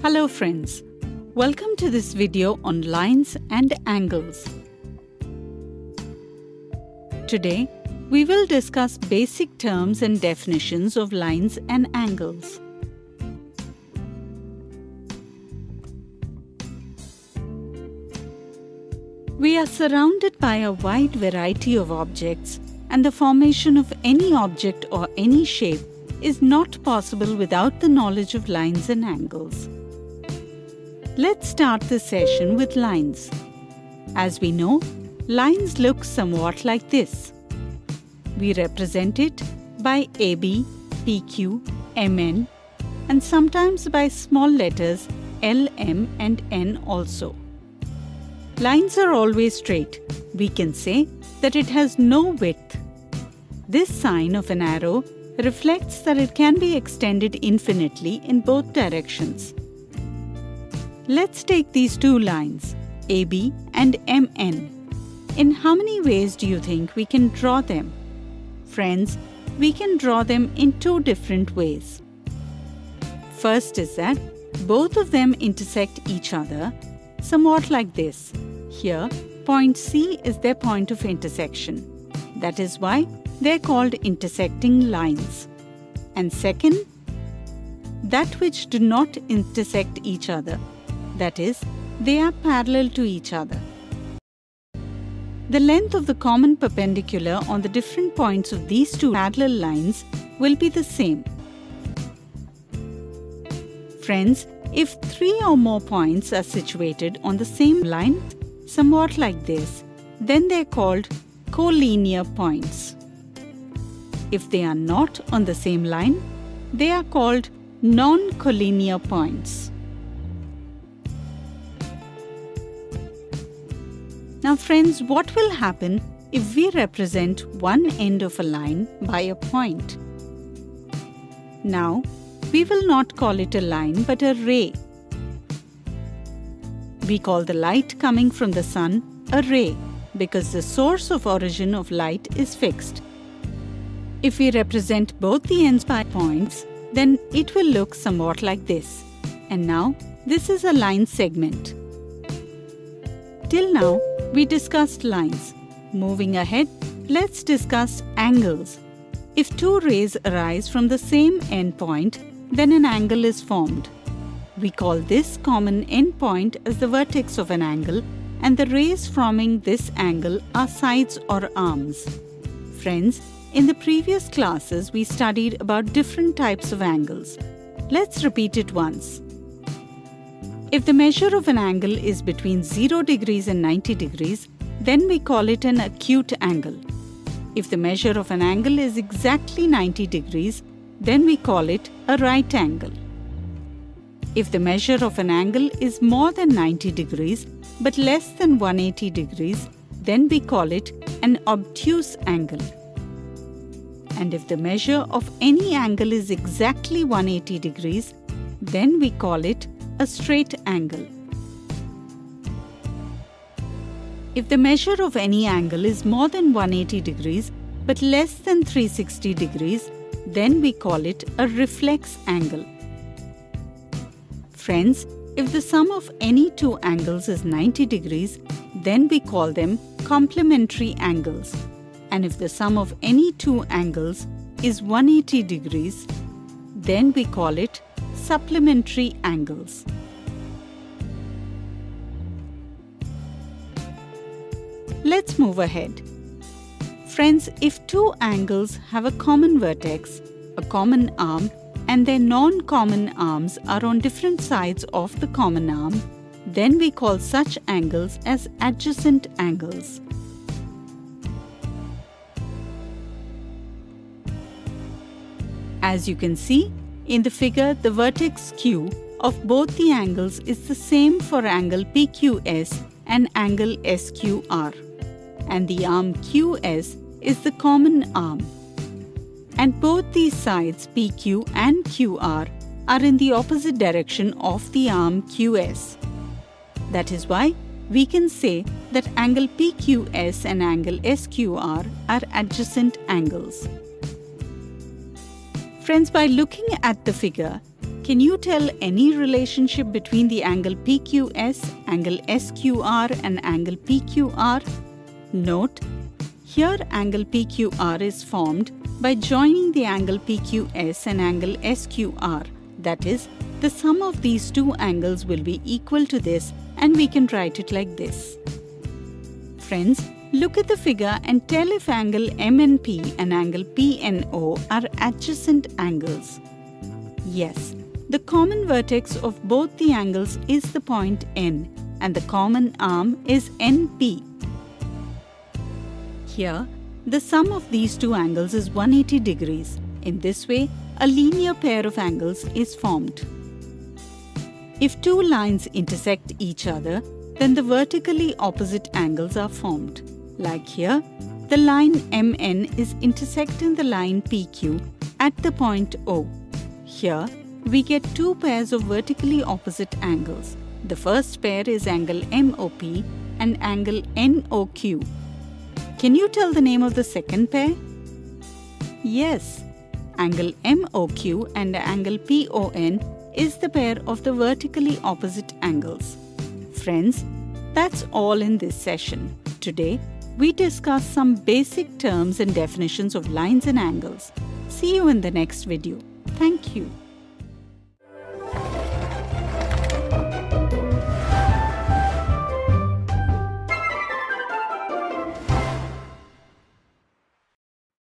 Hello friends, welcome to this video on lines and angles. Today, we will discuss basic terms and definitions of lines and angles. We are surrounded by a wide variety of objects, and the formation of any object or any shape is not possible without the knowledge of lines and angles. Let's start this session with lines. As we know, lines look somewhat like this. We represent it by AB, PQ, MN, and sometimes by small letters L, M and N also. Lines are always straight. We can say that it has no width. This sign of an arrow reflects that it can be extended infinitely in both directions. Let's take these two lines, AB and MN. In how many ways do you think we can draw them? Friends, we can draw them in two different ways. First is that both of them intersect each other, somewhat like this. Here, point C is their point of intersection. That is why they are called intersecting lines. And second, that which do not intersect each other. That is, they are parallel to each other. The length of the common perpendicular on the different points of these two parallel lines will be the same. Friends, if three or more points are situated on the same line, somewhat like this, then they are called collinear points. If they are not on the same line, they are called non-collinear points. Now friends, what will happen if we represent one end of a line by a point? Now, we will not call it a line but a ray. We call the light coming from the sun a ray because the source of origin of light is fixed. If we represent both the ends by points, then it will look somewhat like this. And now, this is a line segment. Till now, we discussed lines. Moving ahead, let's discuss angles. If two rays arise from the same endpoint, then an angle is formed. We call this common endpoint as the vertex of an angle, and the rays forming this angle are sides or arms. Friends, in the previous classes, we studied about different types of angles. Let's repeat it once. If the measure of an angle is between 0 degrees and 90 degrees, then we call it an acute angle. If the measure of an angle is exactly 90 degrees, then we call it a right angle. If the measure of an angle is more than 90 degrees but less than 180 degrees, then we call it an obtuse angle. And if the measure of any angle is exactly 180 degrees, then we call it a straight angle. If the measure of any angle is more than 180 degrees but less than 360 degrees, then we call it a reflex angle. Friends, if the sum of any two angles is 90 degrees, then we call them complementary angles. And if the sum of any two angles is 180 degrees, then we call it supplementary angles. Let's move ahead. Friends, if two angles have a common vertex, a common arm, and their non-common arms are on different sides of the common arm, then we call such angles as adjacent angles. As you can see, in the figure, the vertex Q of both the angles is the same for angle PQS and angle SQR. And the arm QS is the common arm. And both these sides PQ and QR are in the opposite direction of the arm QS. That is why we can say that angle PQS and angle SQR are adjacent angles. Friends, by looking at the figure, Can you tell any relationship between the angle PQS, angle SQR and angle PQR? Note, here angle PQR is formed by joining the angle PQS and angle SQR. That is, the sum of these two angles will be equal to this, and we can write it like this. Friends, look at the figure and tell if angle MNP and angle PNO are adjacent angles. Yes, the common vertex of both the angles is the point N, and the common arm is NP. Here, the sum of these two angles is 180 degrees. In this way, a linear pair of angles is formed. If two lines intersect each other, then the vertically opposite angles are formed. Like here, the line MN is intersecting the line PQ at the point O. Here, we get two pairs of vertically opposite angles. The first pair is angle MOP and angle NOQ. Can you tell the name of the second pair? Yes, angle MOQ and angle PON is the pair of the vertically opposite angles. Friends, that's all in this session. Today, we discussed some basic terms and definitions of lines and angles. See you in the next video. Thank you.